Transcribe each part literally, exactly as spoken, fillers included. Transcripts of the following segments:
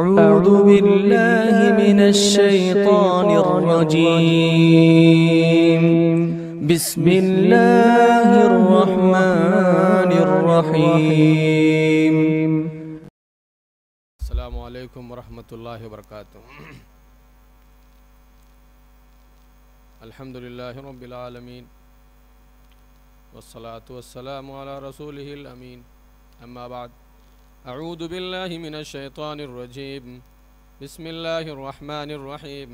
أعوذ بالله من الشيطان الرجيم. بسم الله الرحمن الرحيم. السلام علیکم ورحمۃ اللہ وبرکاتہ. الحمد للہ رب العالمین والصلاة والسلام على رسوله الامین. اما بعد، اعوذ باللہ من الشیطان الرجیم. بسم اللہ الرحمن الرحیم.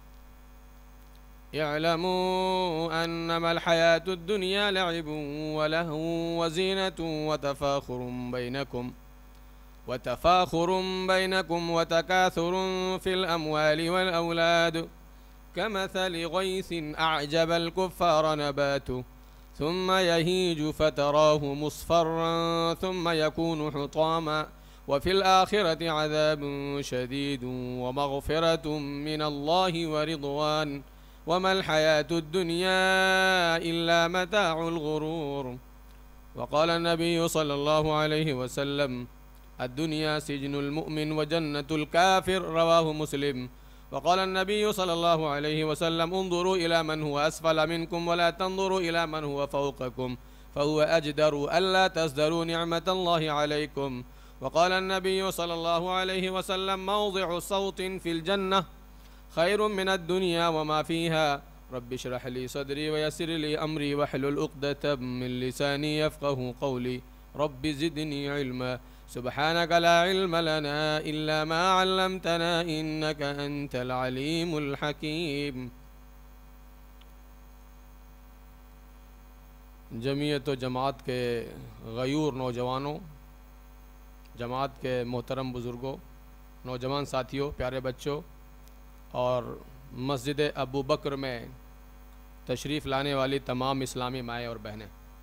اعلموا انما الحیاة الدنیا لعب ولهو وزینة وتفاخر بینکم وتفاخر بينكم وتكاثر في الأموال والأولاد كمثل غيث أعجب الكفار نباته ثم يهيج فتراه مصفرا ثم يكون حطاما وفي الآخرة عذاب شديد ومغفرة من الله ورضوان وما الحياة الدنيا إلا متاع الغرور. وقال النبي صلى الله عليه وسلم: الدنيا سجن المؤمن وجنة الكافر. رواه مسلم. وقال النبي صلى الله عليه وسلم: انظروا إلى من هو أسفل منكم ولا تنظروا إلى من هو فوقكم فهو أجدر ألا تزدروا نعمة الله عليكم. وقال النبي صلى الله عليه وسلم: موضع صوت في الجنة خير من الدنيا وما فيها. رب اشرح لي صدري ويسر لي أمري واحلل عقدة من لساني يفقهوا قولي. رب زدني علما. سبحانك لا علم لنا إلا ما علمتنا إنك أنت العليم الحكيم. جمعیت و جماعت کے غیور نوجوانوں، جماعت کے محترم بزرگوں، نوجوان ساتھیوں، پیارے بچوں اور مسجد ابو بکر میں تشریف لانے والی تمام اسلامی مائیں اور بہنیں،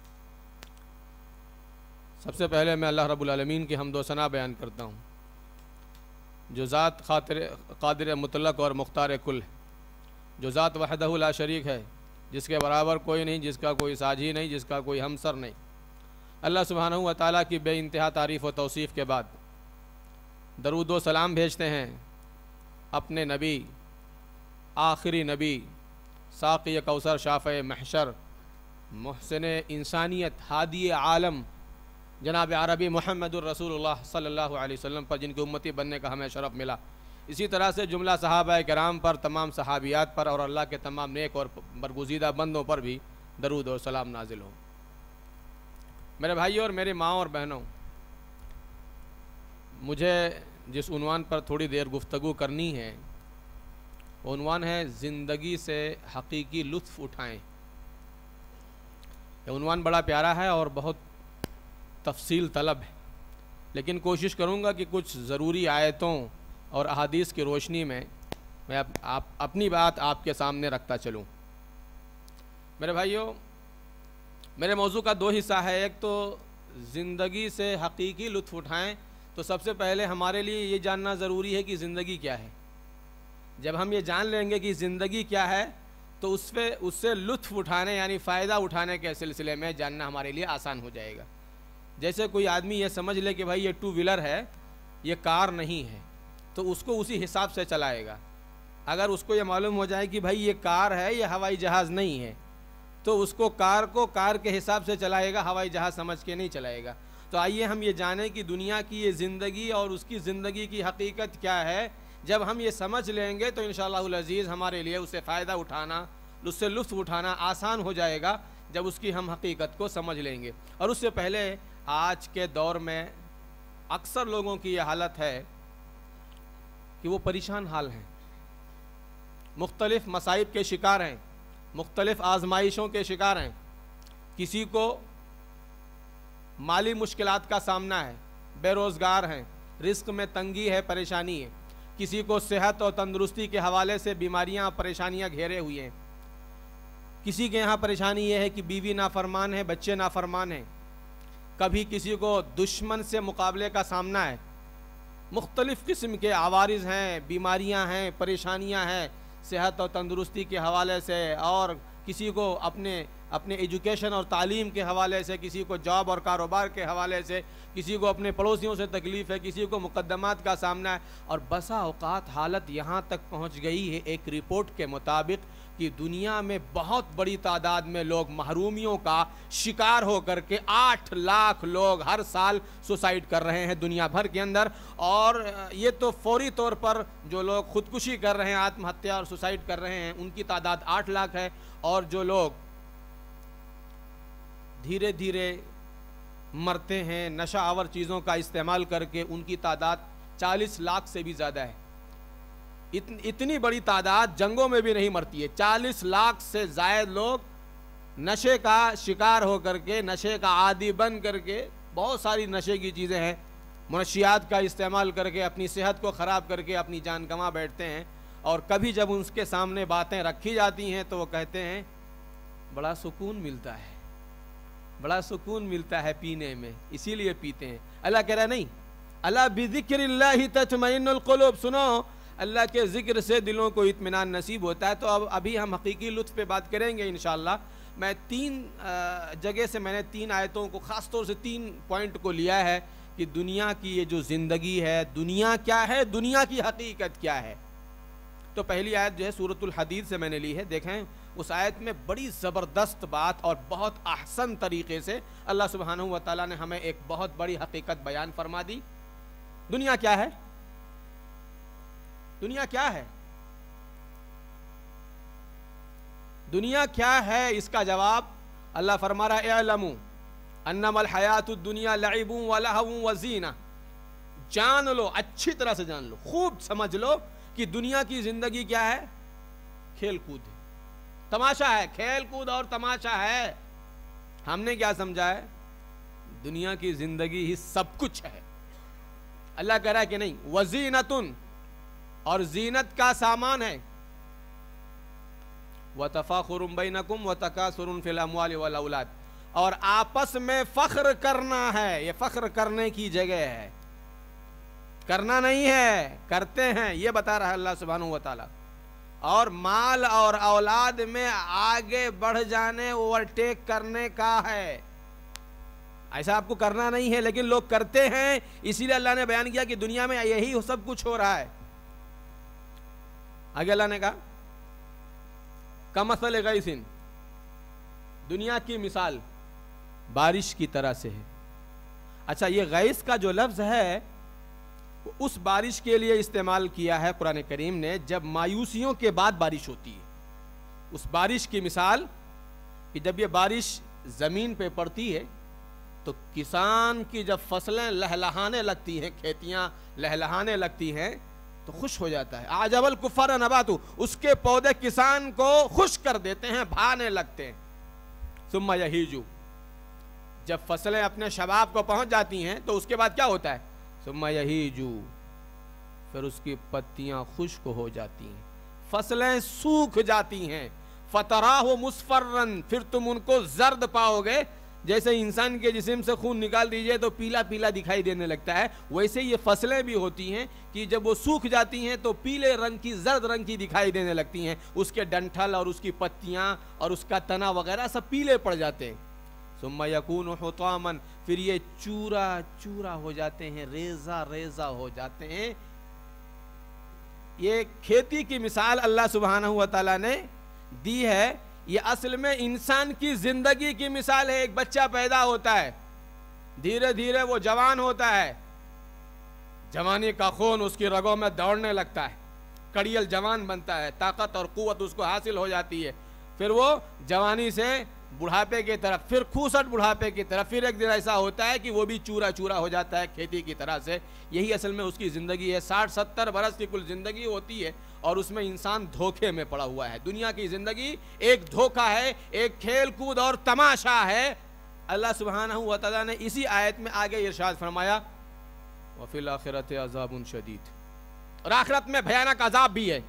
سب سے پہلے میں اللہ رب العالمین کی حمد و ثنا بیان کرتا ہوں جو ذات خاطر قادر مطلق اور مختار کل ہے، جو ذات وحدہ لا شریک ہے، جس کے برابر کوئی نہیں، جس کا کوئی ساجی نہیں، جس کا کوئی ہمسر نہیں. اللہ سبحانہ و تعالیٰ کی بے انتہا تعریف و توصیف کے بعد درود و سلام بھیجتے ہیں اپنے نبی، آخری نبی، ساقی کوثر، شافع محشر، محسن انسانیت، ہادی عالم جناب عربی محمد الرسول اللہ صلی اللہ علیہ وسلم پر، جن کی امتی بننے کا ہمیں شرف ملا. اسی طرح سے جملہ صحابہ کرام پر، تمام صحابیات پر اور اللہ کے تمام نیک اور برگزیدہ بندوں پر بھی درود و سلام نازل ہو. میرے بھائیوں اور میری ماں اور بہنوں، مجھے جس عنوان پر تھوڑی دیر گفتگو کرنی ہے، عنوان ہے زندگی سے حقیقی لطف اٹھائیں. یہ عنوان بڑا پیارا ہے اور بہت تفصیل طلب ہے، لیکن کوشش کروں گا کہ کچھ ضروری آیتوں اور احادیث کی روشنی میں میں آپ اپنی بات آپ کے سامنے رکھتا چلوں. میرے بھائیوں، میرے موضوع کا دو حصہ ہے. ایک تو زندگی سے حقیقی لطف اٹھائیں، تو سب سے پہلے ہمارے لیے یہ جاننا ضروری ہے کہ زندگی کیا ہے. جب ہم یہ جان لیں گے کہ زندگی کیا ہے تو اس پہ اس سے لطف اٹھانے یعنی فائدہ اٹھانے کے سلسلے میں جاننا ہمارے لیے آسان ہو جائے گا. جیسے کوئی آدمی یہ سمجھ لے کہ بھائی یہ ٹو ویلر ہے، یہ کار نہیں ہے، تو اس کو اسی حساب سے چلائے گا. اگر اس کو یہ معلوم ہو جائے کہ بھائی یہ کار ہے، یہ ہوائی جہاز نہیں ہے، تو اس کو کار کو کار کے حساب سے چلائے گا، ہوائی جہاز سمجھ کے نہیں چلائے گا. تو آئیے ہم یہ جانیں کہ دنیا کی یہ زندگی اور اس کی زندگی کی حقیقت کیا ہے. جب ہم یہ سمجھ لیں گے تو انشاءاللہ العزیز ہمارے لیے اس سے فائدہ اٹھانا، اس سے لطف اٹھانا آسان ہو جائے گا جب اس کی ہم حقیقت کو سمجھ لیں گے. اور اس سے پہلے آج کے دور میں اکثر لوگوں کی یہ حالت ہے کہ وہ پریشان حال ہیں، مختلف مصائب کے شکار ہیں، مختلف آزمائشوں کے شکار ہیں. کسی کو مالی مشکلات کا سامنا ہے، بے روزگار ہیں، رزق میں تنگی ہے، پریشانی ہے. کسی کو صحت اور تندرستی کے حوالے سے بیماریاں پریشانیاں گھیرے ہوئی ہیں. کسی کے یہاں پریشانی یہ ہے کہ بیوی نافرمان ہے، بچے نافرمان ہیں. کبھی کسی کو دشمن سے مقابلے کا سامنا ہے. مختلف قسم کے عوارض ہیں، بیماریاں ہیں، پریشانیاں ہیں صحت اور تندرستی کے حوالے سے، اور کسی کو اپنے اپنے ایجوکیشن اور تعلیم کے حوالے سے، کسی کو جاب اور کاروبار کے حوالے سے، کسی کو اپنے پڑوسیوں سے تکلیف ہے، کسی کو مقدمات کا سامنا ہے، اور بسا اوقات حالت یہاں تک پہنچ گئی ہے ایک رپورٹ کے مطابق کہ دنیا میں بہت بڑی تعداد میں لوگ محرومیوں کا شکار ہو کر کے آٹھ لاکھ لوگ ہر سال سوسائڈ کر رہے ہیں دنیا بھر کے اندر. اور یہ تو فوری طور پر جو لوگ خودکشی کر رہے ہیں، آتم ہتیا اور سوسائڈ کر رہے ہیں، ان کی تعداد آٹھ لاکھ ہے، اور جو لوگ دھیرے دھیرے مرتے ہیں نشہ آور چیزوں کا استعمال کر کے، ان کی تعداد چالیس لاکھ سے بھی زیادہ ہے. اتنی بڑی تعداد جنگوں میں بھی نہیں مرتی ہے. چالیس لاکھ سے زائد لوگ نشے کا شکار ہو کر کے، نشے کا عادی بن کر کے، بہت ساری نشے کی چیزیں ہیں، منشیات کا استعمال کر کے اپنی صحت کو خراب کر کے اپنی جان گنوا بیٹھتے ہیں. اور کبھی جب ان کے سامنے باتیں رکھی جاتی ہیں تو وہ کہتے ہیں بڑا سکون ملتا ہے، بڑا سکون ملتا ہے پینے میں، اسی لیے پیتے ہیں. اللہ کہہ رہا نہیں، الا بذکر اللہ تطمئن القلوب، سنو اللہ کے ذکر سے دلوں کو اطمینان نصیب ہوتا ہے. تو اب ابھی ہم حقیقی لطف پہ بات کریں گے انشاءاللہ. میں تین جگہ سے میں نے تین آیتوں کو، خاص طور سے تین پوائنٹ کو لیا ہے کہ دنیا کی یہ جو زندگی ہے، دنیا کیا ہے، دنیا کی حقیقت کیا ہے. تو پہلی آیت جو ہے سورۃ الحدید سے میں نے لی ہے. دیکھیں اس آیت میں بڑی زبردست بات اور بہت احسن طریقے سے اللہ سبحانہ و تعالیٰ نے ہمیں ایک بہت بڑی حقیقت بیان فرما دی. دنیا کیا ہے؟ دنیا کیا ہے؟ دنیا کیا ہے اس کا جواب اللہ فرما رہا ہے اعلموا انما الحیات الدنیا لعب ولہو وزینہ. جان لو، اچھی طرح سے جان لو، خوب سمجھ لو کہ دنیا کی زندگی کیا ہے؟ کھیل کود ہے، تماشا ہے. کھیل کود اور تماشا ہے. ہم نے کیا سمجھا ہے؟ دنیا کی زندگی ہی سب کچھ ہے. اللہ کہہ رہا ہے کہ نہیں، وزینۃ، اور زینت کا سامان ہے. وَتَفَاخُرٌ بَيْنَكُمْ وَتَكَاثُرٌ فِي الْأَمْوَالِ وَالْأَوْلَادِ، اور آپس میں فخر کرنا ہے. یہ فخر کرنے کی جگہ ہے، کرنا نہیں ہے، کرتے ہیں، یہ بتا رہا ہے اللہ سبحانہ و تعالیٰ. اور مال اور اولاد میں آگے بڑھ جانے، اوورٹیک کرنے کا ہے. ایسا آپ کو کرنا نہیں ہے لیکن لوگ کرتے ہیں. اسی لیے اللہ نے بیان کیا کہ دنیا میں یہی سب کچھ ہو رہا ہے. آگے اللہ نے کہا کمثل غیث، دنیا کی مثال بارش کی طرح سے ہے. اچھا، یہ غیث کا جو لفظ ہے اس بارش کے لیے استعمال کیا ہے قرآن کریم نے جب مایوسیوں کے بعد بارش ہوتی ہے. اس بارش کی مثال کہ جب یہ بارش زمین پہ پڑتی ہے تو کسان کی جب فصلیں لہلہانے لگتی ہیں، کھیتیاں لہلہانے لگتی ہیں تو خوش ہو جاتا ہے. اعجب الکفار نباتو، اس کے پودے کسان کو خوش کر دیتے ہیں، بھانے لگتے ہیں. ثم یہیجو، جب فصلیں اپنے شباب کو پہنچ جاتی ہیں تو اس کے بعد کیا ہوتا ہے؟ ثم یہیجو، پھر اس کی پتیاں خشک ہو جاتی ہیں، فصلیں سوکھ جاتی ہیں. فتراہ مصفرن، پھر تم ان کو زرد پاؤ گے. جیسے انسان کے جسم سے خون نکال دیجئے تو پیلا پیلا دکھائی دینے لگتا ہے، ویسے یہ فصلیں بھی ہوتی ہیں کہ جب وہ سوکھ جاتی ہیں تو پیلے رنگ کی، زرد رنگ کی دکھائی دینے لگتی ہیں. اس کے ڈنٹھل اور اس کی پتیاں اور اس کا تنا وغیرہ سب پیلے پڑ جاتے ہیں. ثم یکون حطاما، پھر یہ چورا چورا ہو جاتے ہیں، ریزہ ریزہ ہو جاتے ہیں. یہ کھیتی کی مثال اللہ سبحانہ و تعالیٰ نے دی ہے. یہ اصل میں انسان کی زندگی کی مثال ہے. ایک بچہ پیدا ہوتا ہے، دھیرے دھیرے وہ جوان ہوتا ہے، جوانی کا خون اس کی رگوں میں دوڑنے لگتا ہے، کڑیل جوان بنتا ہے، طاقت اور قوت اس کو حاصل ہو جاتی ہے. پھر وہ جوانی سے بڑھاپے کی طرف، پھر کھوسٹ بڑھاپے کی طرف، پھر ایک دن ایسا ہوتا ہے کہ وہ بھی چورا چورا ہو جاتا ہے کھیتی کی طرح سے. یہی اصل میں اس کی زندگی ہے. ساٹھ ستر برس کی کل زندگی ہوتی ہے اور اس میں انسان دھوکے میں پڑا ہوا ہے. دنیا کی زندگی ایک دھوکہ ہے، ایک کھیل کود اور تماشا ہے. اللہ سبحانہ و تعالیٰ نے اسی آیت میں آگے ارشاد فرمایا وَفِي الْآخِرَةِ عَذَابٌ شَدِيدٌ، اور آخرت میں بھیانک عذاب بھی ہے.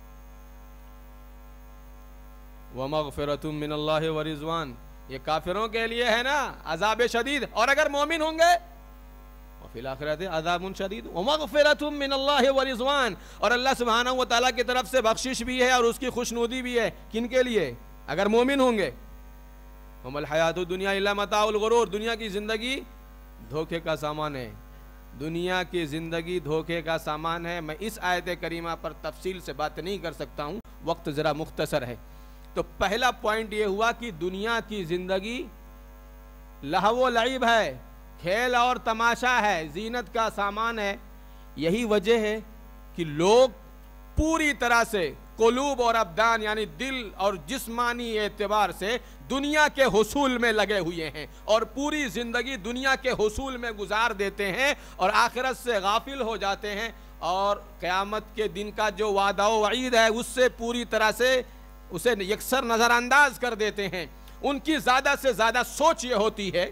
وَمَغْفِرَةٌ مِّنَ اللَّهِ وَرِضْوَانٌ، یہ کافروں کے لیے ہے نا عذاب شدید، اور اگر مومن ہوں گے وَفِي الْآخِرَةِ عَذَابٌ شَدِيدٌ وَمَغْفِرَةٌ مِّنَ اللَّهِ وَرِضْوَانٌ، اور اللہ سبحانہ و تعالیٰ کی طرف سے بخشش بھی ہے اور اس کی خوشنودی بھی ہے. کن کے لیے؟ اگر مومن ہوں گے. وما الحیات الدنیا الا متاع الغرور، دنیا کی زندگی دھوکے کا سامان ہے، دنیا کی زندگی دھوکے کا سامان ہے۔ میں اس آیت کریمہ پر تفصیل سے بات نہیں کر سکتا ہوں، وقت ذرا مختصر ہے۔ تو پہلا پوائنٹ یہ ہوا کہ دنیا کی زندگی لہو و لعب ہے، کھیل اور تماشا ہے، زینت کا سامان ہے۔ یہی وجہ ہے کہ لوگ پوری طرح سے قلوب اور ابدان یعنی دل اور جسمانی اعتبار سے دنیا کے حصول میں لگے ہوئے ہیں اور پوری زندگی دنیا کے حصول میں گزار دیتے ہیں اور آخرت سے غافل ہو جاتے ہیں، اور قیامت کے دن کا جو وعدہ و وعید ہے اس سے پوری طرح سے اسے یکسر نظر انداز کر دیتے ہیں۔ ان کی زیادہ سے زیادہ سوچ یہ ہوتی ہے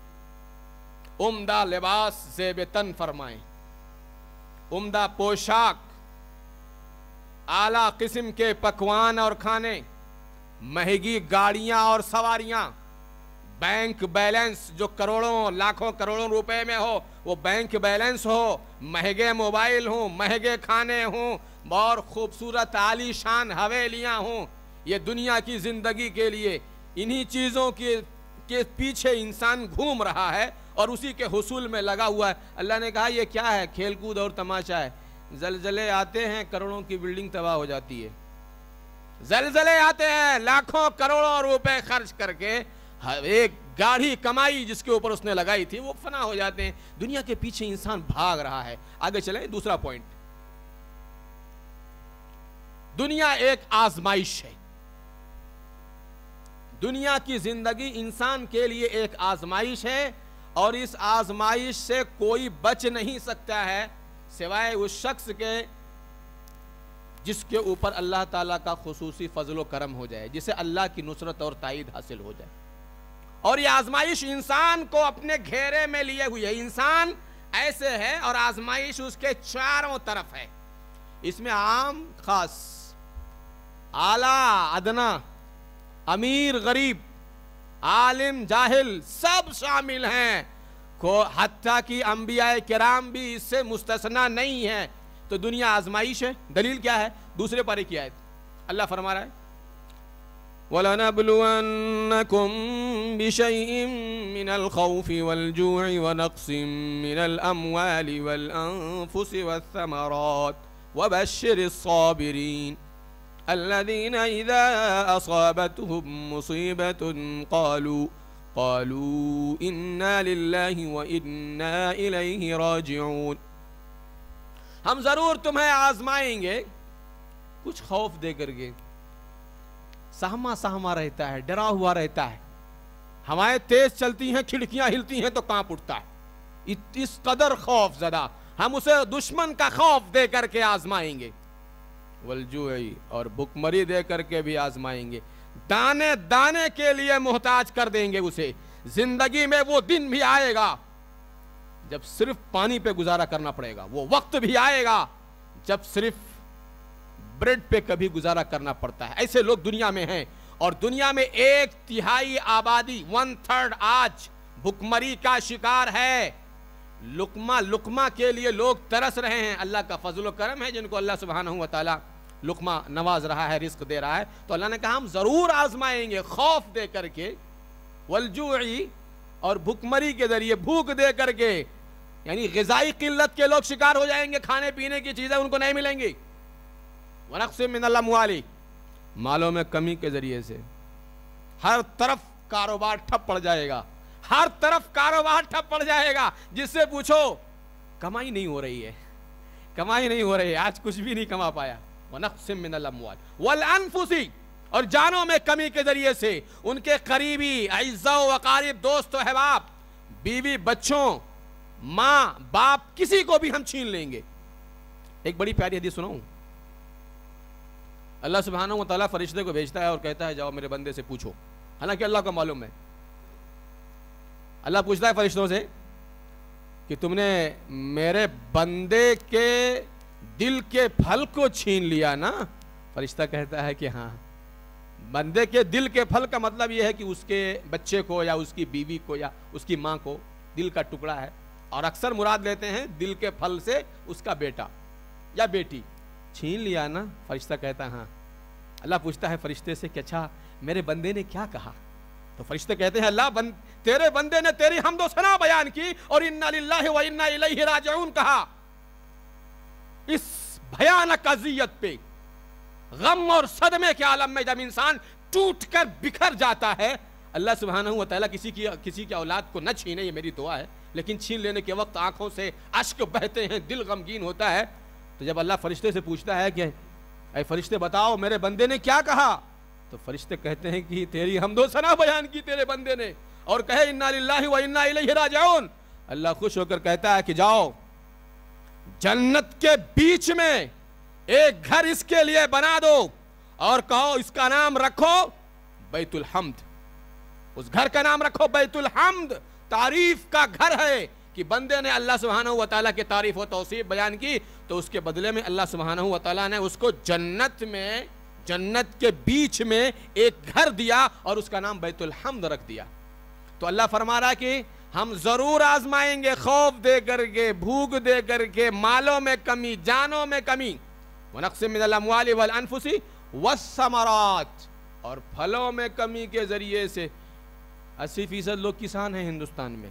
عمدہ لباس زیب تن فرمائیں، عمدہ پوشاک، اعلیٰ قسم کے پکوان اور کھانے، مہنگی گاڑیاں اور سواریاں، بینک بیلنس جو کروڑوں لاکھوں کروڑوں روپے میں ہو وہ بینک بیلنس ہو، مہنگے موبائل ہوں، مہنگے کھانے ہوں اور خوبصورت عالی شان حویلیاں ہوں۔ یہ دنیا کی زندگی کے لیے انہی چیزوں کے کے پیچھے انسان گھوم رہا ہے اور اسی کے حصول میں لگا ہوا ہے۔ اللہ نے کہا یہ کیا ہے؟ کھیل کود اور تماشا ہے۔ زلزلے آتے ہیں، کروڑوں کی بلڈنگ تباہ ہو جاتی ہے، زلزلے آتے ہیں، لاکھوں کروڑوں روپے خرچ کر کے ایک گاڑی کمائی جس کے اوپر اس نے لگائی تھی وہ فنا ہو جاتے ہیں۔ دنیا کے پیچھے انسان بھاگ رہا ہے۔ آگے چلیں، دوسرا پوائنٹ، دنیا ایک آزمائش ہے۔ دنیا کی زندگی انسان کے لیے ایک آزمائش ہے اور اس آزمائش سے کوئی بچ نہیں سکتا ہے سوائے اس شخص کے جس کے اوپر اللہ تعالیٰ کا خصوصی فضل و کرم ہو جائے، جسے اللہ کی نصرت اور تائید حاصل ہو جائے۔ اور یہ آزمائش انسان کو اپنے گھیرے میں لیے ہوئی ہے۔ انسان ایسے ہے اور آزمائش اس کے چاروں طرف ہے۔ اس میں عام خاص، اعلیٰ ادنا، امیر غریب، عالم جاہل سب شامل ہیں، کو حتیٰ کہ انبیاء کرام بھی اس سے مستثنی نہیں ہے۔ تو دنیا آزمائش ہے۔ دلیل کیا ہے؟ دوسرے پارے کی آیت اللہ فرما رہا ہے وَلَنَبْلُوَنَّكُمْ بِشَيْءٍ مِّنَ الْخَوْفِ وَالْجُوعِ وَنَقْصٍ مِّنَ الْأَمْوَالِ وَالْأَنفُسِ وَالثَّمَرَاتِ وَبَشِّرِ الصَّابِرِينَ الذين إذا أصابتهم مصيبة قالوا قالوا إنا لله وإنا إليه راجعون۔ ہم ضرور تمہیں آزمائیں گے کچھ خوف دے کر کے، سہما سہما رہتا ہے، ڈرا ہوا رہتا ہے، ہوائیں تیز چلتی ہیں، کھڑکیاں ہلتی ہیں تو کانپ اٹھتا ہے، اس قدر خوف زدہ ہم اسے دشمن کا خوف دے کر کے آزمائیں گے، والجوعی اور بھکمری دے کر کے بھی آزمائیں گے، دانے دانے کے لیے محتاج کر دیں گے اسے۔ زندگی میں وہ دن بھی آئے گا جب صرف پانی پہ گزارا کرنا پڑے گا، وہ وقت بھی آئے گا جب صرف بریڈ پہ کبھی گزارا کرنا پڑتا ہے۔ ایسے لوگ دنیا میں ہیں، اور دنیا میں ایک تہائی آبادی ون تھرڈ آج بھکمری کا شکار ہے۔ لقمہ لقمہ کے لیے لوگ ترس رہے ہیں۔ اللہ کا فضل و کرم ہے جن کو اللہ سبحانہ و تعالی لقمہ نواز رہا ہے، رزق دے رہا ہے۔ تو اللہ نے کہا ہم ضرور آزمائیں گے خوف دے کر کے، والجوعی اور بھکمری کے ذریعے، بھوک دے کر کے، یعنی غذائی قلت کے لوگ شکار ہو جائیں گے، کھانے پینے کی چیزیں ان کو نہیں ملیں گی، ونقص من الاموال، مالوں میں کمی کے ذریعے سے ہر طرف کاروبار ٹھپ پڑ جائے گا، ہر طرف کاروبار ٹھپ پڑ جائے گا۔ جس سے پوچھو کمائی نہیں ہو رہی ہے، کمائی نہیں ہو رہی ہے، آج کچھ بھی نہیں کما پایا۔ وَنَقْسٍ مِّنَ الْأَمْوَالِ وَالْأَنفُسِ، اور جانوں میں کمی کے ذریعے سے ان کے قریبی اعزاء و اقارب، دوست و احباب، بیوی بچوں، ماں باپ، کسی کو بھی ہم چھین لیں گے۔ ایک بڑی پیاری حدیث سناؤں؟ اللہ سبحانہ و تعالیٰ فرشتے کو بھیجتا ہے اور کہتا ہے جاؤ میرے بندے سے پوچھو، حالانکہ اللہ کو معلوم ہے۔ اللہ پوچھتا ہے فرشتوں سے کہ تم نے میرے بندے کے دل کے پھل کو چھین لیا نا؟ فرشتہ کہتا ہے کہ ہاں۔ بندے کے دل کے پھل کا مطلب یہ ہے کہ اس کے بچے کو یا اس کی بیوی کو یا اس کی ماں کو دل کا ٹکڑا ہے، اور اکثر مراد لیتے ہیں دل کے پھل سے اس کا بیٹا یا بیٹی۔ چھین لیا نا؟ فرشتہ کہتا ہے ہاں۔ اللہ پوچھتا ہے فرشتے سے کہ اچھا میرے بندے نے کیا کہا؟ تو فرشتے کہتے ہیں اللہ بند تیرے بندے نے تیری حمد و ثنا بیان کی اور انا للہ و انا الیہ راجعون کہا. اس بھیانک اذیت پہ، غم اور صدمے کے عالم میں جب انسان ٹوٹ کر بکھر جاتا ہے، اللہ سبحانہ و تعالیٰ کسی کی کسی کی اولاد کو نہ چھینے، یہ میری دعا ہے، لیکن چھین لینے کے وقت آنکھوں سے اشک بہتے ہیں، دل غمگین ہوتا ہے. تو جب اللہ فرشتے سے پوچھتا ہے کہ اے فرشتے بتاؤ میرے بندے نے کیا کہا، تو فرشتے کہتے ہیں کہ تیری حمد و ثنا بیان کی تیرے بندے نے اور کہے انا للہ و انا الیہ راجعون. اللہ خوش ہو کر کہتا ہے کہ جاؤ جنت کے بیچ میں ایک گھر اس کے لیے بنا دو اور کہو اس کا نام رکھو بیت الحمد. اس گھر کا نام رکھو بیت الحمد، تعریف کا گھر ہے کہ بندے نے اللہ سبحانہ و تعالیٰ کی تعریف و توصیف بیان کی تو اس کے بدلے میں اللہ سبحانہ و تعالیٰ نے اس کو جنت میں جنت کے بیچ میں ایک گھر دیا اور اس کا نام بیت الحمد رکھ دیا. تو اللہ فرما رہا ہے کہ ہم ضرور آزمائیں گے، خوف دے کر کے، بھوک دے کر کے، مالوں میں کمی، جانوں میں کمی، وَنَقْصٍ مِّنَ الْأَمْوَالِ وَالْأَنفُسِ وَالثَّمَرَاتِ، اور پھلوں میں کمی کے ذریعے سے. اسی فیصد لوگ کسان ہیں ہندوستان میں،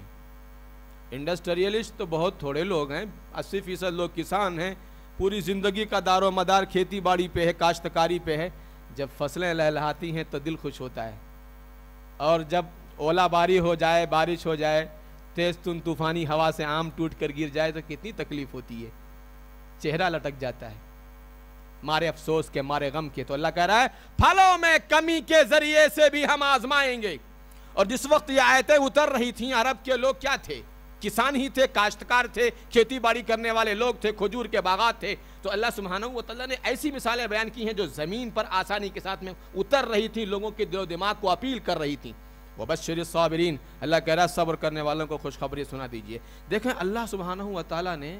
انڈسٹریلسٹ تو بہت تھوڑے لوگ ہیں، اسی فیصد لوگ کسان ہیں، پوری زندگی کا دار و مدار کھیتی باڑی پہ ہے، کاشتکاری پہ ہے. جب فصلیں لہلہاتی ہیں تو دل خوش ہوتا ہے، اور جب اولا باری ہو جائے، بارش ہو جائے، تیز تن طوفانی ہوا سے آم ٹوٹ کر گر جائے تو کتنی تکلیف ہوتی ہے، چہرہ لٹک جاتا ہے مارے افسوس کے، مارے غم کے. تو اللہ کہہ رہا ہے پھلوں میں کمی کے ذریعے سے بھی ہم آزمائیں گے. اور جس وقت یہ آیتیں اتر رہی تھیں، عرب کے لوگ کیا تھے؟ کسان ہی تھے، کاشتکار تھے، کھیتی باڑی کرنے والے لوگ تھے، کھجور کے باغات تھے. تو اللہ سبحانہ و تعالیٰ نے ایسی مثالیں بیان کی ہیں جو زمین پر آسانی کے ساتھ میں اتر رہی تھی، لوگوں کے دل و دماغ کو اپیل کر رہی تھیں. وَبَشِّرِ الصَّابِرِينَ، اللہ کہہ رہا ہے صبر کرنے والوں کو خوشخبری سنا دیجئے. دیکھیں اللہ سبحانہ و تعالیٰ نے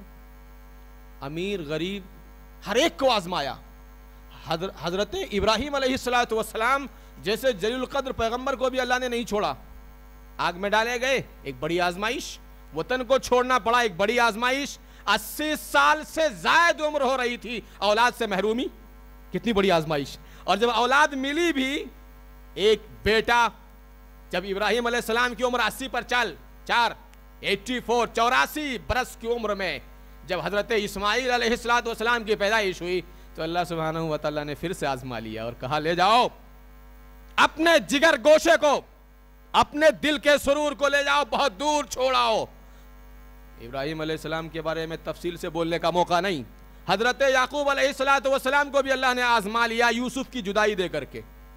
امیر غریب ہر ایک کو آزمایا. حضرت ابراہیم علیہ السلام جیسے جلیل القدر پیغمبر کو بھی اللہ نے نہیں چھوڑا، آگ میں ڈالے گئے، ایک بڑی آزمائش. وطن کو چھوڑنا پڑا، ایک بڑی آزمائش. اسی سال سے زائد عمر ہو رہی تھی، اولاد سے محرومی، کتنی بڑی آزمائش. اور جب اولاد ملی بھی، ایک بیٹا، جب ابراہیم علیہ السلام کی عمر اسی پر چل چار ایٹی فور چوراسی برس کی عمر میں جب حضرت اسماعیل علیہ السلام کی پیدائش ہوئی تو اللہ سبحانہ و تعالیٰ نے پھر سے آزما لیا اور کہا لے جاؤ اپنے جگر گوشے کو، اپنے دل کے سرور کو لے جاؤ، بہت دور چھوڑاؤ. ابراہیم علیہ السلام کے بارے میں تفصیل سے بولنے کا موقع نہیں. حضرت یعقوب علیہ السلام کو بھی اللہ نے آزما لیا یوسف کی جدائی دے کر کے.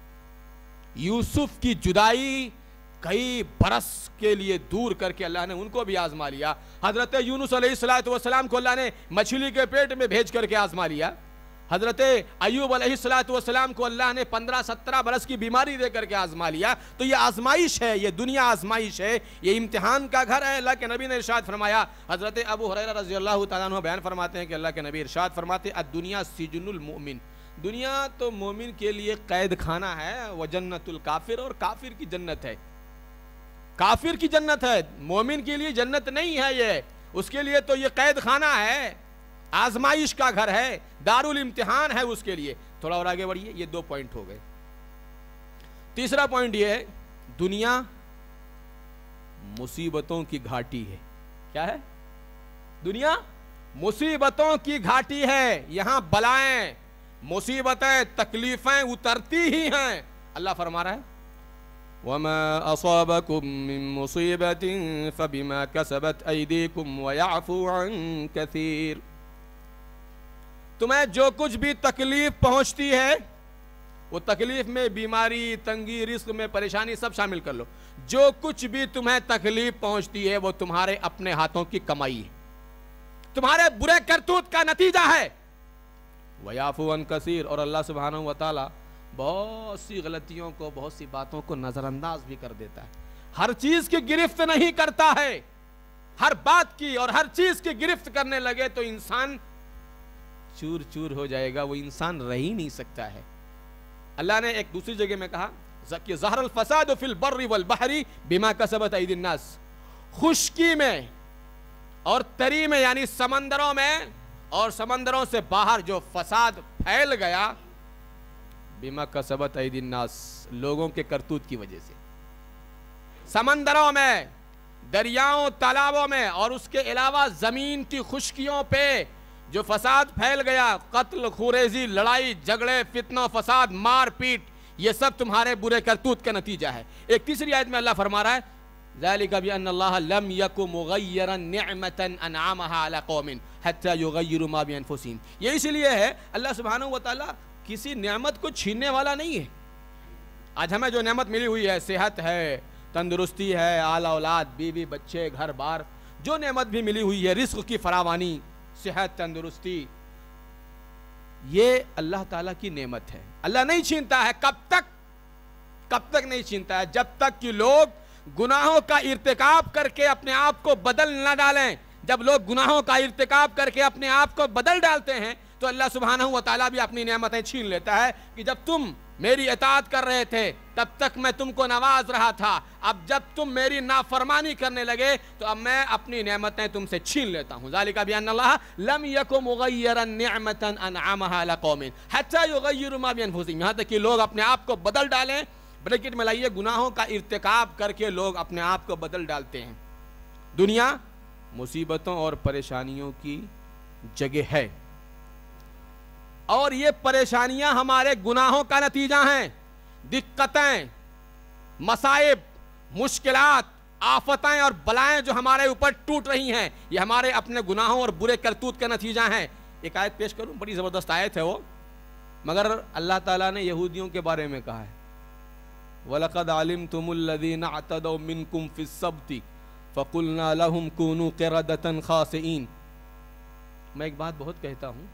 یوسف کی جدائی کئی برس کے لیے دور کر کے اللہ نے ان کو بھی آزما لیا. حضرت یونس علیہ السلام کو اللہ نے مچھلی کے پیٹ میں بھیج کر کے آزما لیا. حضرت ایوب علیہ السلام کو اللہ نے پندرہ سترہ برس کی بیماری دے کر کے آزما لیا. تو یہ آزمائش ہے، یہ دنیا آزمائش ہے، یہ امتحان کا گھر ہے. اللہ کے نبی نے ارشاد فرمایا، حضرت ابو ہریرہ رضی اللہ تعالیٰ عنہ بیان فرماتے ہیں کہ اللہ کے نبی ارشاد فرماتے ہیں الدنیا سجن المؤمن، دنیا تو مومن کے لیے قید خانہ ہے، وجنت الکافر، اور کافر کی جنت ہے. کافر کی جنت ہے، مومن کے لیے جنت نہیں ہے. یہ اس کے لیے تو یہ قید خانہ ہے، آزمائش کا گھر ہے، دارالامتحان ہے اس کے لیے. تھوڑا اور آگے بڑھیے، یہ دو پوائنٹ ہو گئے. تیسرا پوائنٹ یہ ہے دنیا مصیبتوں کی گھاٹی ہے. کیا ہے؟ دنیا مصیبتوں کی گھاٹی ہے. یہاں بلائیں، مصیبتیں، تکلیفیں اترتی ہی ہیں. اللہ فرما رہا ہے وَمَا أَصَابَكُم مِّن مُّصِيبَةٍ فَبِمَا كَسَبَتْ أَيْدِيكُمْ وَيَعْفُو عَن كَثِيرٍ. تمہیں جو کچھ بھی تکلیف پہنچتی ہے، وہ تکلیف میں بیماری، تنگی، رزق میں پریشانی سب شامل کر لو، جو کچھ بھی تمہیں تکلیف پہنچتی ہے وہ تمہارے اپنے ہاتھوں کی کمائی ہے، تمہارے برے کرتوت کا نتیجہ ہے. وَيَعْفُو عَن كَثِيرٍ، اور اللہ سبحانہ و تعالیٰ بہت سی غلطیوں کو، بہت سی باتوں کو نظر انداز بھی کر دیتا ہے. ہر چیز کی گرفت نہیں کرتا ہے. ہر بات کی اور ہر چیز کی گرفت کرنے لگے تو انسان چور چور ہو جائے گا، وہ انسان رہ ہی نہیں سکتا ہے. اللہ نے ایک دوسری جگہ میں کہا کہ ظہر الفساد فی البر والبحر بما کسبت ایدی الناس، خشکی میں اور تری میں یعنی سمندروں میں اور سمندروں سے باہر جو فساد پھیل گیا، بما کسبت ایدی الناس، لوگوں کے کرتوت کی وجہ سے. سمندروں میں، دریاؤں، تالابوں میں، اور اس کے علاوہ زمین کی خشکیوں پہ جو فساد پھیل گیا، قتل، خوریزی، لڑائی جھگڑے، فتنہ و فساد، مار پیٹ، یہ سب تمہارے برے کرتوت کا نتیجہ ہے۔ ایک تیسری آیت میں اللہ فرما رہا ہے ذَلِكَ بِأَنَّ اللَّهَ لَمْ يَكُ مُغَيِّرًا نِعْمَةً أَنْعَمَهَا عَلَى قَوْمٍ حَتَّى يُغَيِّرُوا مَا بِأَنفُسِهِمْ۔ یہ اس لیے ہے اللہ سبحانہ وتعالیٰ کسی نعمت کو چھیننے والا نہیں ہے۔ آج ہمیں جو نعمت ملی ہوئی ہے، صحت ہے، تندرستی ہے، اعلیٰ اولاد، بیوی بچے، گھر بار، جو نعمت بھی ملی ہوئی ہے، رزق کی فراوانی، صحت، تندرستی، یہ اللہ تعالیٰ کی نعمت ہے۔ اللہ نہیں چھینتا ہے۔ کب تک کب تک نہیں چھینتا ہے؟ جب تک کہ لوگ گناہوں کا ارتکاب کر کے اپنے آپ کو بدل نہ ڈالیں۔ جب لوگ گناہوں کا ارتکاب کر کے اپنے آپ کو بدل ڈالتے ہیں تو اللہ سبحانہ وتعالیٰ بھی اپنی نعمتیں چھین لیتا ہے کہ جب تم میری اطاعت کر رہے تھے تب تک میں تم کو نواز رہا تھا، اب جب تم میری نافرمانی کرنے لگے تو اب میں اپنی نعمتیں تم سے چھین لیتا ہوں۔ ذَلِكَ بِأَنَّ اللَّهَ لَمْ يَكُ مُغَيِّرًا نِعْمَةً أَنْعَمَهَا عَلَى قَوْمٍ حَتَّى يُغَيِّرُوا مَا بِأَنفُسِهِمْ، یہاں تک کہ لوگ اپنے آپ کو بدل ڈالیں۔ بریکٹ میں لائیے، گناہوں کا ارتکاب کر کے لوگ اپنے آپ کو بدل ڈالتے ہیں۔ دنیا مصیبتوں اور پریشانیوں کی جگہ ہے، اور یہ پریشانیاں ہمارے گناہوں کا نتیجہ ہیں۔ دقتیں، مصائب، مشکلات، آفتیں اور بلائیں جو ہمارے اوپر ٹوٹ رہی ہیں، یہ ہمارے اپنے گناہوں اور برے کرتوت کا نتیجہ ہیں۔ ایک آیت پیش کروں، بڑی زبردست آیت ہے وہ، مگر اللہ تعالیٰ نے یہودیوں کے بارے میں کہا ہے وَلَقَدْ عَلِمْتُمُ الَّذِينَ اعْتَدَوْا مِنْكُمْ فِي السَّبْتِ فَقُلْنَا لَهُمْ كُونُوا قِرَدَةً خَاسِئِينَ۔ میں ایک بات بہت کہتا ہوں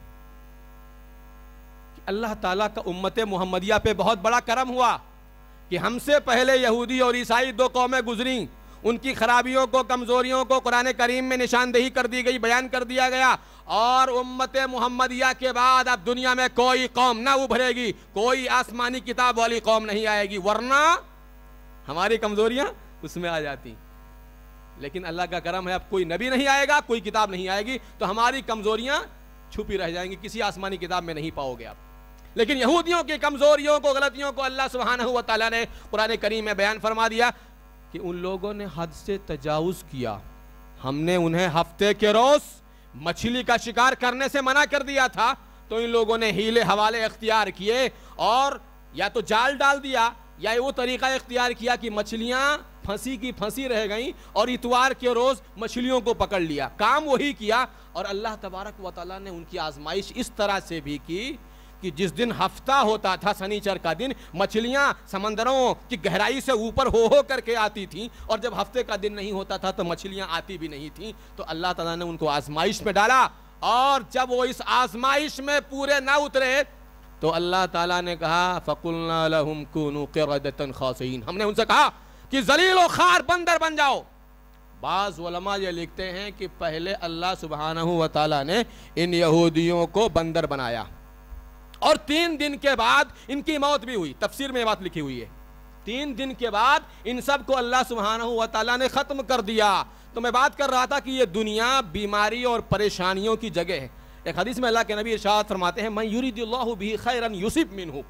کہ اللہ تعالیٰ کا امت محمدیہ پہ بہت بڑا کرم ہوا کہ ہم سے پہلے یہودی اور عیسائی دو قومیں گزریں، ان کی خرابیوں کو، کمزوریوں کو قرآن کریم میں نشاندہی کر دی گئی، بیان کر دیا گیا، اور امت محمدیہ کے بعد اب دنیا میں کوئی قوم نہ ابھرے گی، کوئی آسمانی کتاب والی قوم نہیں آئے گی، ورنہ ہماری کمزوریاں اس میں آ جاتی۔ لیکن اللہ کا کرم ہے، اب کوئی نبی نہیں آئے گا، کوئی کتاب نہیں آئے گی، تو ہماری کمزوریاں چھپی رہ جائیں گی، کسی آسمانی کتاب میں نہیں پاؤ گے آپ۔ لیکن یہودیوں کی کمزوریوں کو، غلطیوں کو اللہ سبحانہ و تعالیٰ نے قرآن کریم میں بیان فرما دیا کہ ان لوگوں نے حد سے تجاوز کیا۔ ہم نے انہیں ہفتے کے روز مچھلی کا شکار کرنے سے منع کر دیا تھا، تو ان لوگوں نے ہیلے حوالے اختیار کیے، اور یا تو جال ڈال دیا یا وہ طریقہ اختیار کیا کہ مچھلیاں پھنسی کی پھنسی رہ گئیں، اور اتوار کے روز مچھلیوں کو پکڑ لیا۔ کام وہی کیا، اور اللہ تبارک و تعالیٰ نے ان کی آزمائش اس طرح سے بھی کی کہ جس دن ہفتہ ہوتا تھا، سنیچر کا دن، مچھلیاں سمندروں کی گہرائی سے اوپر ہو ہو کر کے آتی تھیں، اور جب ہفتے کا دن نہیں ہوتا تھا تو مچھلیاں آتی بھی نہیں تھیں۔ تو اللہ تعالیٰ نے ان کو آزمائش میں ڈالا، اور جب وہ اس آزمائش میں پورے نہ اترے تو اللہ تعالیٰ نے کہا فَقُلْنَا لَهُمْ كُونُوا قِرَدَةً خَاسِئِينَ، ہم نے ان سے کہا کہ ذلیل و خوار بندر بن جاؤ۔ بعض علماء یہ لکھتے ہیں کہ پہلے اللہ سبحانہ و تعالیٰ نے ان یہودیوں کو بندر بنایا، اور تین دن کے بعد ان کی موت بھی ہوئی۔ تفسیر میں یہ بات لکھی ہوئی ہے، تین دن کے بعد ان سب کو اللہ سبحانہ و تعالیٰ نے ختم کر دیا۔ تو میں بات کر رہا تھا کہ یہ دنیا بیماری اور پریشانیوں کی جگہ ہے۔ ایک حدیث میں اللہ کے نبی ارشاد فرماتے ہیں مَن یُرِدِ اللَّهُ بِهِ خَيْرًا یُصِبْ مِنْهُ،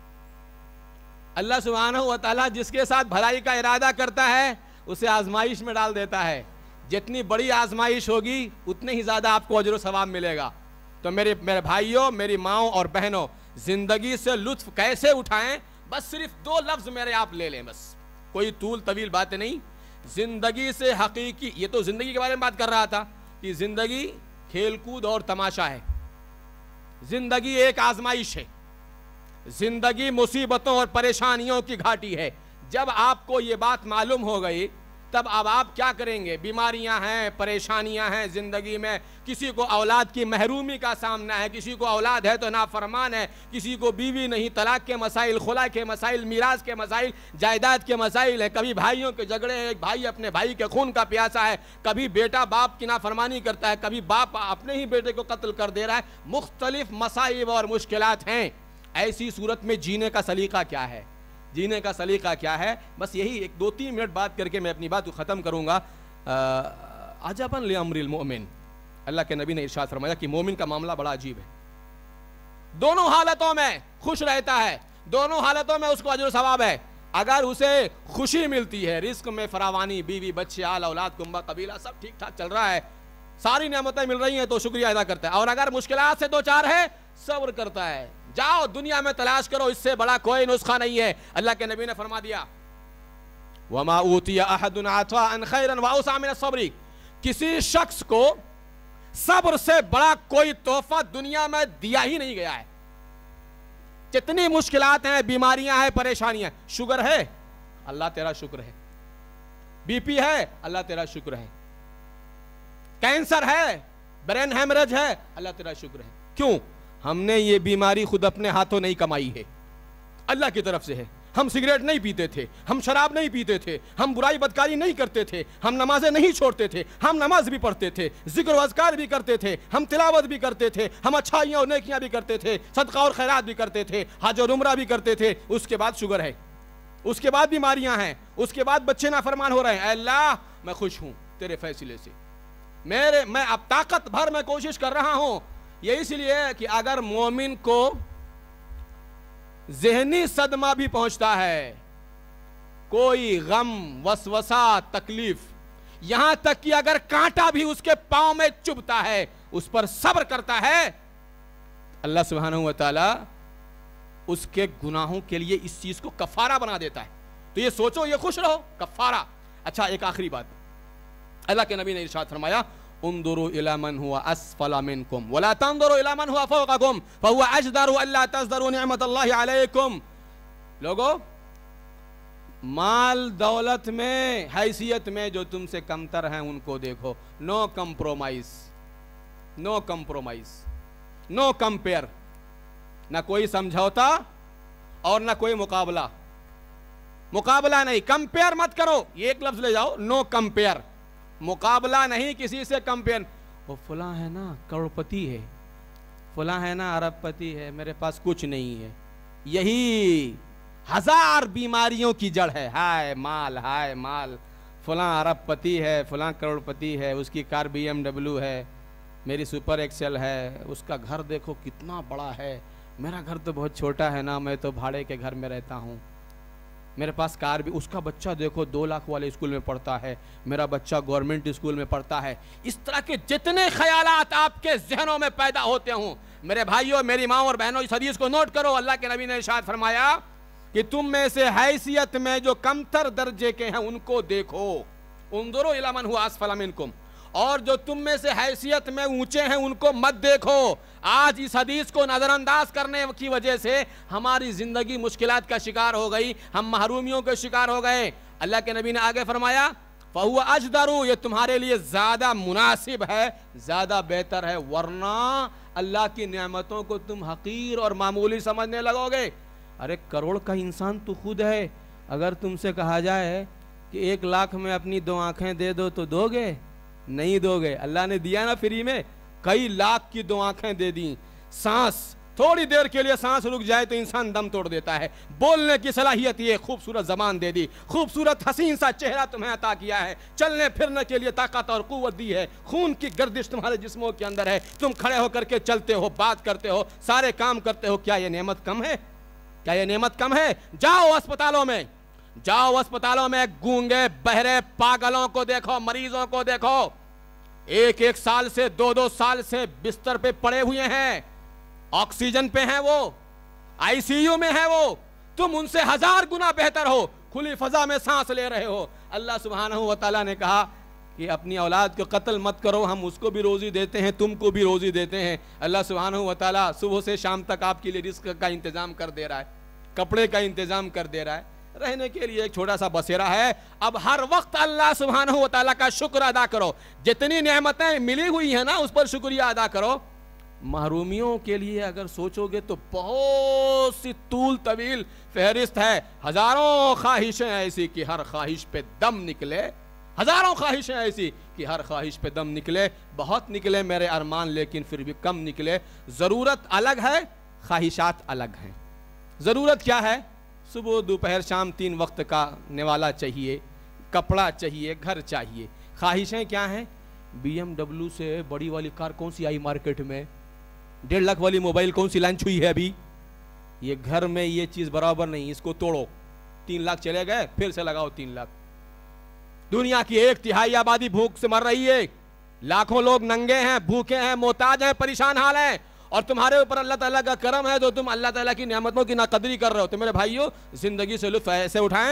اللہ سبحانہ و تعالیٰ جس کے ساتھ بھلائی کا ارادہ کرتا ہے اسے آزمائش میں ڈال دیتا ہے۔ جتنی بڑی آزمائش ہوگی اتنے ہی زیادہ آپ کو اجر و ثواب ملے گا۔ تو میرے میرے بھائیوں، میری ماؤں اور بہنوں، زندگی سے لطف کیسے اٹھائیں، بس صرف دو لفظ میرے آپ لے لیں، بس کوئی طول طویل بات نہیں۔ زندگی سے حقیقی، یہ تو زندگی کے بارے میں بات کر رہا تھا کہ زندگی کھیل کود اور تماشا ہے، زندگی ایک آزمائش ہے، زندگی مصیبتوں اور پریشانیوں کی گھاٹی ہے۔ جب آپ کو یہ بات معلوم ہو گئی تب اب آپ کیا کریں گے؟ بیماریاں ہیں، پریشانیاں ہیں زندگی میں، کسی کو اولاد کی محرومی کا سامنا ہے، کسی کو اولاد ہے تو نافرمان ہے، کسی کو بیوی نہیں، طلاق کے مسائل، خلا کے مسائل، میراث کے مسائل، جائیداد کے مسائل ہیں، کبھی بھائیوں کے جھگڑے ہیں، ایک بھائی اپنے بھائی کے خون کا پیاسا ہے، کبھی بیٹا باپ کی نافرمانی کرتا ہے، کبھی باپ اپنے ہی بیٹے کو قتل کر دے رہا ہے، مختلف مسائب اور مشکلات ہیں۔ ایسی صورت میں جینے کا سلیقہ کیا ہے؟ جینے کا سلیقہ کیا ہے؟ بس یہی ایک دو تین منٹ بات کر کے میں اپنی بات کو ختم کروں گا۔ عجباً لامر المؤمن، اللہ کے نبی نے ارشاد فرمایا کہ مومن کا معاملہ بڑا عجیب ہے، دونوں حالتوں میں خوش رہتا ہے، دونوں حالتوں میں اس کو اجر و ثواب ہے۔ اگر اسے خوشی ملتی ہے، رزق میں فراوانی، بیوی بچے آل اولاد کنبہ قبیلہ سب ٹھیک ٹھاک چل رہا ہے، ساری نعمتیں مل رہی ہیں تو شکریہ ادا کرتا ہے، اور اگر مشکلات سے دو چار ہے صبر کرتا ہے۔ جاؤ دنیا میں تلاش کرو، اس سے بڑا کوئی نسخہ نہیں ہے۔ اللہ کے نبی نے فرما دیا وَمَا أُوتِيَ أَحَدٌ عَطَاءً خَيْرًا وَأَوْسَعَ مِنَ الصَّبْرِ، کسی شخص کو صبر سے بڑا کوئی تحفہ دنیا میں دیا ہی نہیں گیا ہے۔ جتنی مشکلات ہیں، بیماریاں ہیں، پریشانیاں، شوگر ہے اللہ تیرا شکر ہے، بی پی ہے اللہ تیرا شکر ہے، کینسر ہے، برین ہیمریج ہے اللہ تیرا شکر ہے۔ کیوں؟ ہم نے یہ بیماری خود اپنے ہاتھوں نہیں کمائی ہے، اللہ کی طرف سے ہے۔ ہم سگریٹ نہیں پیتے تھے، ہم شراب نہیں پیتے تھے، ہم برائی بدکاری نہیں کرتے تھے، ہم نمازیں نہیں چھوڑتے تھے، ہم نماز بھی پڑھتے تھے، ذکر و اذکار بھی کرتے تھے، ہم تلاوت بھی کرتے تھے، ہم اچھائیاں اور نیکیاں بھی کرتے تھے، صدقہ اور خیرات بھی کرتے تھے، حج اور عمرہ بھی کرتے تھے۔ اس کے بعد شوگر ہے، اس کے بعد بیماریاں ہیں، اس کے بعد بچے نافرمان ہو رہے ہیں۔ اے اللہ میں خوش ہوں تیرے فیصلے سے، میرے میں اب طاقت بھر میں کوشش کر رہا ہوں۔ یہ اس لیے کہ اگر مومن کو ذہنی صدمہ بھی پہنچتا ہے، کوئی غم، وسوسہ، تکلیف، یہاں تک کہ اگر کانٹا بھی اس کے پاؤں میں چبھتا ہے، اس پر صبر کرتا ہے، اللہ سبحانہ وتعالی اس کے گناہوں کے لیے اس چیز کو کفارہ بنا دیتا ہے۔ تو یہ سوچو، یہ خوش رہو، کفارہ۔ اچھا ایک آخری بات، اللہ کے نبی نے ارشاد فرمایا انظروا الى من هو اسفل منكم ولا تنظروا الى من هو فوقكم فهو اجدر الا تزدروا نعمت اللہ علیکم۔ لوگو، مال دولت میں، حیثیت میں جو تم سے کمتر ہیں ان کو دیکھو، no compromise, no compromise, no compare, نہ کوئی سمجھوتا اور نہ کوئی مقابلہ، مقابلہ نہیں، کمپیئر مت کرو، یہ ایک لفظ لے جاؤ، نو کمپیئر، مقابلہ نہیں کسی سے کمپیئر۔ وہ فلاں ہے نا کروڑپتی ہے، فلاں ہے نا ارب پتی ہے، میرے پاس کچھ نہیں ہے۔ یہی ہزار بیماریوں کی جڑ ہے، ہائے مال، ہائے مال، فلاں ارب پتی ہے، فلاں کروڑپتی ہے، اس کی کار بی ایم ڈبلیو ہے، میری سپر ایکسل ہے، اس کا گھر دیکھو کتنا بڑا ہے، میرا گھر تو بہت چھوٹا ہے نا، میں تو بھاڑے کے گھر میں رہتا ہوں، میرے پاس کار بھی، اس کا بچہ دیکھو دو لاکھ والے اسکول میں پڑھتا ہے، میرا بچہ گورنمنٹ اسکول میں پڑھتا ہے۔ اس طرح کے جتنے خیالات آپ کے ذہنوں میں پیدا ہوتے ہوں، میرے بھائیوں، میری ماں اور بہنوں، اس حدیث کو نوٹ کرو۔ اللہ کے نبی نے ارشاد فرمایا کہ تم میں سے حیثیت میں جو کمتر درجے کے ہیں ان کو دیکھو، انظروا الی من هو اسفل منکم، اور جو تم میں سے حیثیت میں اونچے ہیں ان کو مت دیکھو۔ آج اس حدیث کو نظر انداز کرنے کی وجہ سے ہماری زندگی مشکلات کا شکار ہو گئی، ہم محرومیوں کے شکار ہو گئے۔ اللہ کے نبی نے آگے فرمایا فَهُوَ أَجْدَرُ، یہ تمہارے لیے زیادہ مناسب ہے، زیادہ بہتر ہے، ورنہ اللہ کی نعمتوں کو تم حقیر اور معمولی سمجھنے لگو گے۔ ارے کروڑ کا انسان تو خود ہے، اگر تم سے کہا جائے کہ ایک لاکھ میں اپنی دو آنکھیں دے دو تو دو گے؟ نہیں دو گے۔ اللہ نے دیا نا فری میں، کئی لاکھ کی دو آنکھیں دے دیں، سانس تھوڑی دیر کے لیے سانس رک جائے تو انسان دم توڑ دیتا ہے، بولنے کی صلاحیت، یہ خوبصورت زبان دے دی، خوبصورت حسین سا چہرہ تمہیں عطا کیا ہے، چلنے پھرنے کے لیے طاقت اور قوت دی ہے، خون کی گردش تمہارے جسموں کے اندر ہے، تم کھڑے ہو کر کے چلتے ہو، بات کرتے ہو، سارے کام کرتے ہو۔ کیا یہ نعمت کم ہے؟ کیا یہ نعمت کم ہے؟ جاؤ اسپتالوں میں، جاؤ اسپتالوں میں، گونگے بہرے پاگلوں کو دیکھو، مریضوں کو دیکھو، ایک ایک سال سے دو دو سال سے بستر پہ پڑے ہوئے ہیں، آکسیجن پہ ہیں، وہ آئی سی یو میں ہیں، وہ تم ان سے ہزار گنا بہتر ہو، کھلی فضا میں سانس لے رہے ہو۔ اللہ سبحانہ و تعالیٰ نے کہا کہ اپنی اولاد کو قتل مت کرو، ہم اس کو بھی روزی دیتے ہیں، تم کو بھی روزی دیتے ہیں۔ اللہ سبحانہ و تعالیٰ صبح سے شام تک آپ کے لیے رزق کا انتظام کر دے رہا ہے، کپڑے کا انتظام کر دے رہا ہے، رہنے کے لیے ایک چھوٹا سا بسیرا ہے۔ اب ہر وقت اللہ سبحانہ و تعالیٰ کا شکر ادا کرو، جتنی نعمتیں ملی ہوئی ہیں نا اس پر شکریہ ادا کرو۔ محرومیوں کے لیے اگر سوچو گے تو بہت سی طول طویل فہرست ہے، ہزاروں خواہشیں ایسی کہ ہر خواہش پہ دم نکلے، ہزاروں خواہشیں ایسی کہ ہر خواہش پہ دم نکلے، بہت نکلے میرے ارمان لیکن پھر بھی کم نکلے۔ ضرورت الگ ہے، خواہشات الگ ہیں۔ ضرورت کیا ہے؟ صبح دوپہر شام تین وقت کا نوالا چاہیے، کپڑا چاہیے، گھر چاہیے۔ خواہشیں کیا ہیں؟ بی ایم ڈبلیو سے بڑی والی کار کون سی آئی مارکیٹ میں، ڈیڑھ لاکھ والی موبائل کون سی لانچ ہوئی ہے ابھی، یہ گھر میں یہ چیز برابر نہیں، اس کو توڑو، تین لاکھ چلے گئے، پھر سے لگاؤ تین لاکھ. دنیا کی ایک تہائی آبادی بھوک سے مر رہی ہے، لاکھوں لوگ ننگے ہیں، بھوکے ہیں، محتاج ہیں، پریشان حال ہیں، اور تمہارے اوپر اللہ تعالیٰ کا کرم ہے تو تم اللہ تعالیٰ کی نعمتوں کی ناقدری کر رہے ہو. تو میرے بھائیو، زندگی سے لطف ایسے اٹھائیں،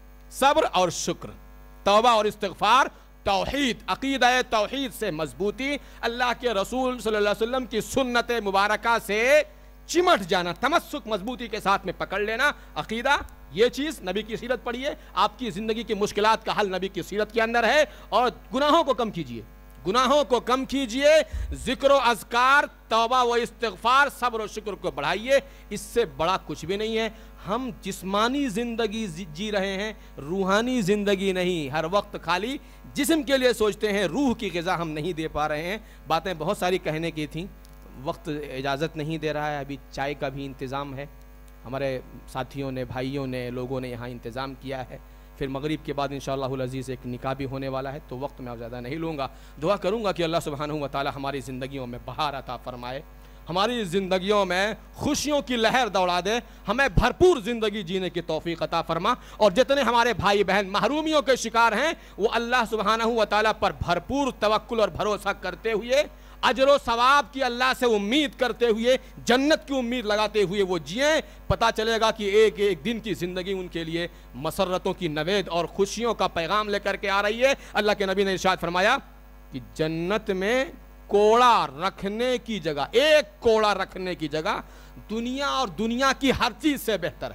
صبر اور شکر، توبہ اور استغفار، توحید، عقیدہ توحید سے مضبوطی، اللہ کے رسول صلی اللہ علیہ وسلم کی سنت مبارکہ سے چمٹ جانا، تمسک مضبوطی کے ساتھ میں پکڑ لینا. عقیدہ یہ چیز، نبی کی سیرت پڑھیے، آپ کی زندگی کی مشکلات کا حل نبی کی سیرت کے اندر ہے. اور گناہوں کو کم کیجئے، گناہوں کو کم کیجئے، ذکر و اذکار، توبہ و استغفار، صبر و شکر کو بڑھائیے. اس سے بڑا کچھ بھی نہیں ہے. ہم جسمانی زندگی جی رہے ہیں، روحانی زندگی نہیں. ہر وقت خالی جسم کے لیے سوچتے ہیں، روح کی غذا ہم نہیں دے پا رہے ہیں. باتیں بہت ساری کہنے کی تھیں، وقت اجازت نہیں دے رہا ہے. ابھی چائے کا بھی انتظام ہے، ہمارے ساتھیوں نے، بھائیوں نے، لوگوں نے یہاں انتظام کیا ہے. پھر مغرب کے بعد انشاءاللہ العزیز ایک نکاح بھی ہونے والا ہے، تو وقت میں زیادہ نہیں لوں گا. دعا کروں گا کہ اللہ سبحانہ و تعالی ہماری زندگیوں میں بہار عطا فرمائے، ہماری زندگیوں میں خوشیوں کی لہر دوڑا دے، ہمیں بھرپور زندگی جینے کی توفیق عطا فرما. اور جتنے ہمارے بھائی بہن محرومیوں کے شکار ہیں، وہ اللہ سبحانہ و تعالی پر بھرپور توکل اور بھروسہ کرتے ہوئے، اجر و ثواب کی اللہ سے امید کرتے ہوئے، جنت کی امید لگاتے ہوئے وہ جئیں. پتہ چلے گا کہ ایک ایک دن کی زندگی ان کے لیے مسرتوں کی نوید اور خوشیوں کا پیغام لے کر کے آ رہی ہے. اللہ کے نبی نے ارشاد فرمایا کہ جنت میں کوڑا رکھنے کی جگہ، ایک کوڑا رکھنے کی جگہ دنیا اور دنیا کی ہر چیز سے بہتر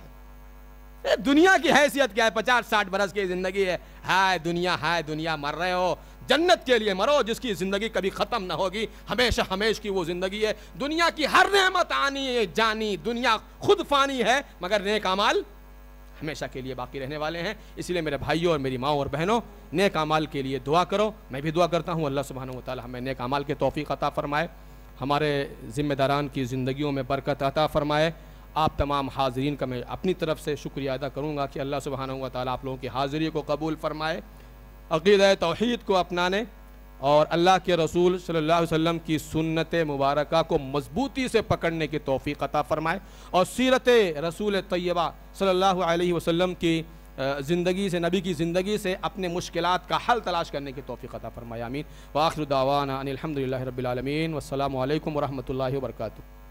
ہے. دنیا کی حیثیت کیا ہے؟ پچاس ساٹھ برس کی زندگی ہے، ہائے دنیا، ہائے دنیا، مر رہے ہو. جنت کے لیے مرو جس کی زندگی کبھی ختم نہ ہوگی، ہمیشہ ہمیش کی وہ زندگی ہے. دنیا کی ہر نعمت آنی ہے جانی، دنیا خود فانی ہے، مگر نیک اعمال ہمیشہ کے لیے باقی رہنے والے ہیں. اس لیے میرے بھائیوں اور میری ماؤں اور بہنوں، نیک اعمال کے لیے دعا کرو. میں بھی دعا کرتا ہوں اللہ سبحانہ و تعالی ہمیں نیک اعمال کے توفیق عطا فرمائے، ہمارے ذمہ داران کی زندگیوں میں برکت عطا فرمائے. آپ تمام حاضرین کا میں اپنی طرف سے شکریہ ادا کروں گا کہ اللہ سبحانہ و تعالی آپ لوگوں کی حاضری کو قبول فرمائے، عقیدہ توحید کو اپنانے اور اللہ کے رسول صلی اللہ علیہ وسلم کی سنت مبارکہ کو مضبوطی سے پکڑنے کی توفیق عطا فرمائے، اور سیرت رسول طیبہ صلی اللہ علیہ وسلم کی زندگی سے، نبی کی زندگی سے اپنے مشکلات کا حل تلاش کرنے کی توفیق عطا فرمائے. آمین. وآخر دعوانا ان الحمدللہ رب العالمین، والسلام علیکم ورحمۃ اللہ وبرکاتہ.